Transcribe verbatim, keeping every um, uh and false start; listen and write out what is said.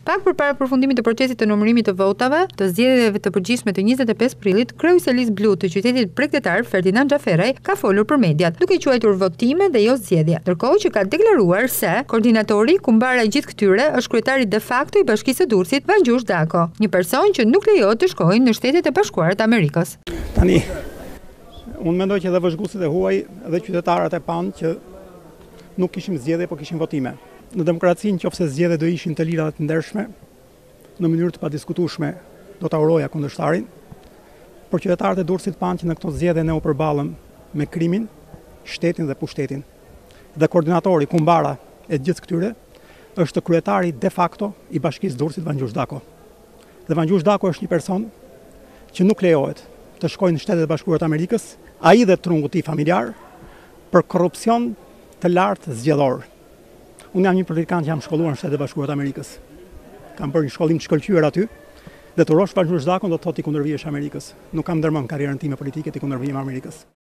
Pak përpara përfundimit të procesit të numërimit të votave të zgjedhjeve të përgjithshme të njëzet e pesë prillit, kryejuesi i Listë Blu të qytetit bregdetar Ferdinand Xhaferaj ka folur për mediat, duke quajtur votime dhe jo zgjedhje. Ndërkohë që ka deklaruar se koordinatori kumbara i gjithë këtyre është kryetari de facto i Bashkisë së Durrësit, Vangjush Dako, një person që nuk lejohet të shkojë në Shtetet e Bashkuara të Amerikës. Tani, unë mendoj që dhe vëzhguesit e huaj dhe qytetarët e panë që nuk kishim zgjedhje, po kishim votime. Në demokraci, nëse zgjedhjet do ishin të lira dhe të ndershme, në mënyrë të padiskutueshme, do ta uroja kundërshtarin. Por qytetarët e Durrësit panë që në këto zgjedhje ne u përballëm me krimin, shtetin dhe pushtetin. Dhe koordinatori kumbara e gjithë këtyre është kryetari de facto i Bashkisë Durrësit, Vangjush Dako. Dhe Vangjush Dako është një person që nuk lejohet të shkojnë në Shtetet e Bashkuara të Amerikës, ai dhe trungu i tij familjar, për korrupsion të lartë zgjedhor. Unë jam një politikan që jam shkolluar në Shtetet e Bashkuara të Amerikës. Kam bërë një shkollim të shkëlqyer aty. Dhe të rosh Vangjush Dakon do të thotë i kundërvihesh Amerikës. Nuk kam ndërmend karrierën time politike të kundërvijim Amerikës.